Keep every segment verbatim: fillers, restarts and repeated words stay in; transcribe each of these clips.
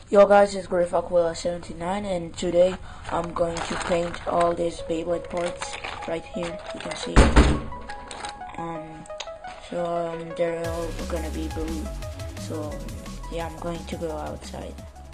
Yo guys, it's carreful seventy-nine, and today I'm going to paint all these Beyblade parts right here. You can see it. Um, so um, they're all gonna be blue. So yeah, I'm going to go outside.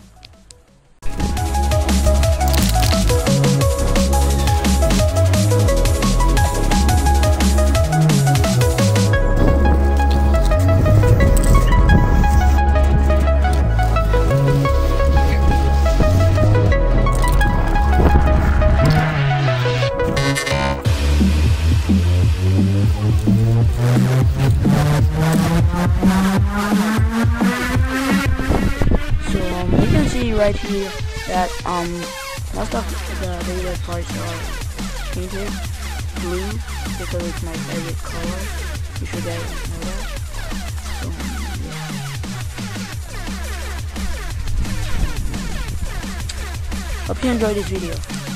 So um, you can see right here that um most of the Beyblade parts are painted blue because it's my favorite color. You should guys know that. So yeah. Hope you enjoyed this video.